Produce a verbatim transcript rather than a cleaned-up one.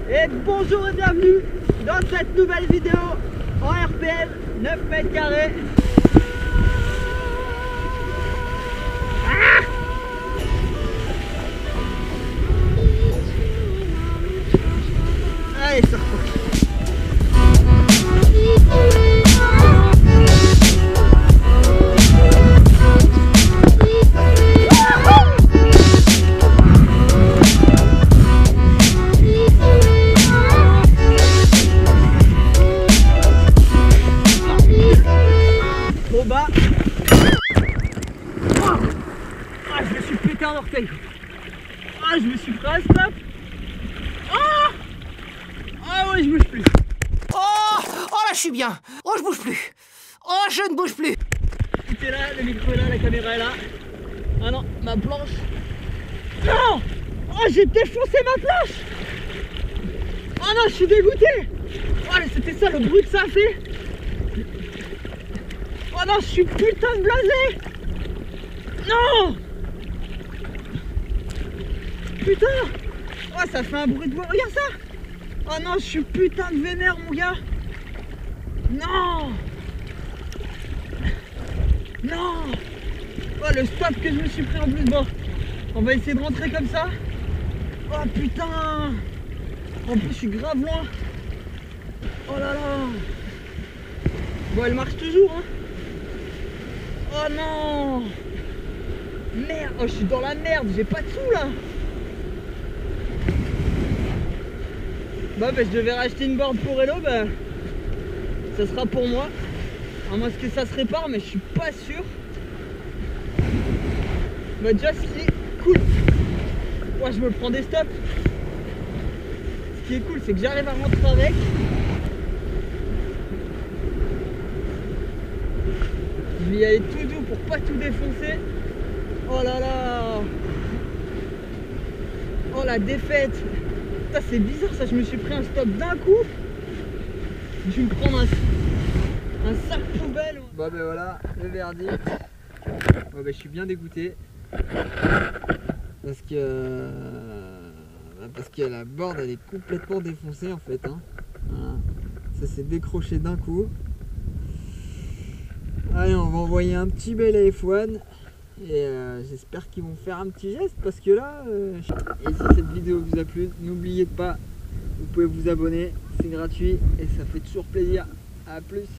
Et bonjour et bienvenue dans cette nouvelle vidéo en R P M neuf mètres carrés. Ah, allez, ça repart. Bas. Oh, ah, je me suis pété un orteil. Ah, je me suis pris un stop. Ah, ah ouais, je bouge plus. Oh, oh là, je suis bien. Oh, je bouge plus. Oh, je ne bouge plus. Tout est là, le micro est là, la caméra est là. Ah non, ma planche. Non. Oh, j'ai défoncé ma planche. Oh non, je suis dégoûté. Oh, c'était ça le bruit que ça a fait. Oh non, je suis putain de blasé. Non. Putain. Oh, ça fait un bruit de voix. Regarde ça. Oh non, je suis putain de vénère, mon gars. Non. Non. Oh, le stop que je me suis pris en plus. Bon, on va essayer de rentrer comme ça. Oh putain. En plus, je suis grave loin. Oh là là. Bon, elle marche toujours, hein. Oh non. Merde, oh, je suis dans la merde, j'ai pas de sous là. Bah, bah je devais racheter une board pour Hello, bah ça sera pour moi. À moins que ça se répare, mais je suis pas sûr. Bah déjà ce qui est cool, ouais, je me prends des stops. Ce qui est cool, c'est que j'arrive à rentrer avec. Je vais y aller tout doux pour pas tout défoncer. Oh là là. Oh la défaite. Putain, c'est bizarre ça, je me suis pris un stop d'un coup. Je vais me prendre un, un sac poubelle. Bon ben voilà, le verdict. Bon ben je suis bien dégoûté. Parce que parce que la board elle est complètement défoncée en fait, hein. Voilà. Ça s'est décroché d'un coup. Allez, on va envoyer un petit bel A F un et euh, j'espère qu'ils vont faire un petit geste parce que là euh... et si cette vidéo vous a plu, n'oubliez pas, vous pouvez vous abonner, c'est gratuit et ça fait toujours plaisir. À plus.